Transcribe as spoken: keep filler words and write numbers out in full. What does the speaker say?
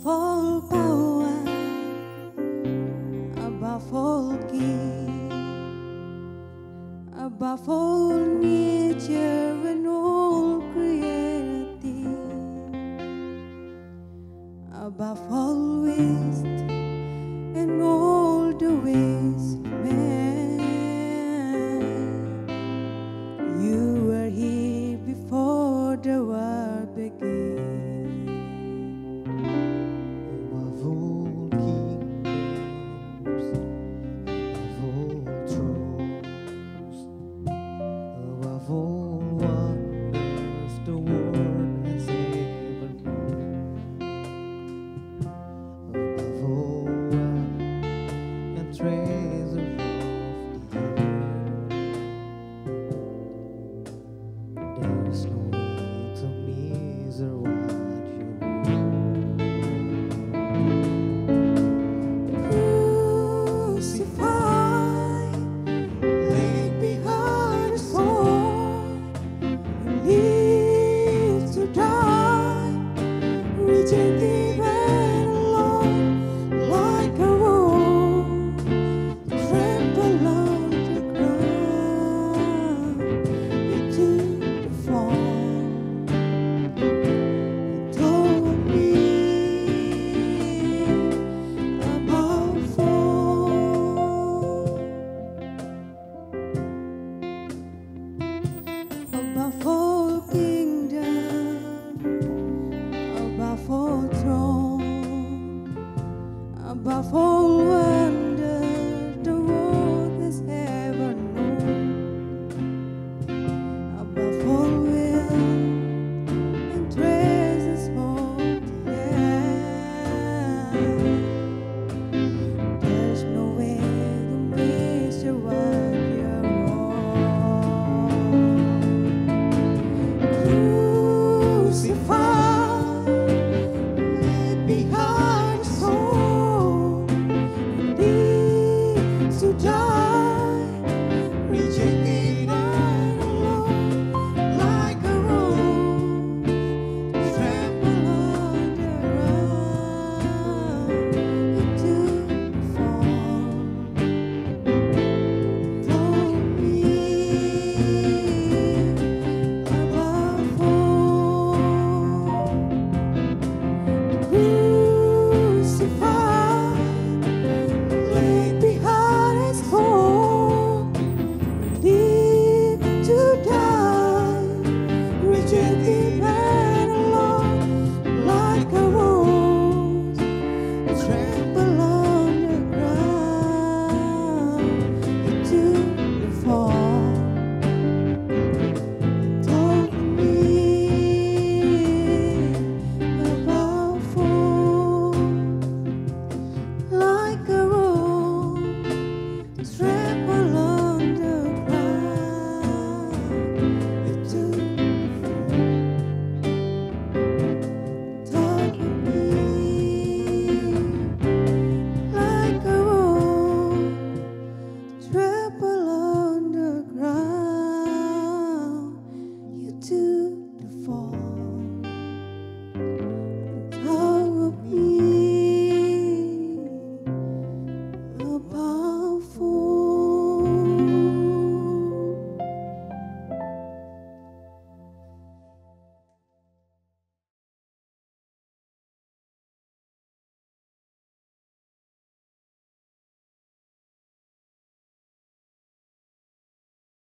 Above all power, above all king, above all nature and all created, above all wisdom and all the ways of man, you were here before the world began. Above all kingdoms, above all thrones, above all wonders the world has ever known, above all wealth and treasure of the earth, there's no way to measure what you Crucified, laid behind the sword, you live to die, rejected.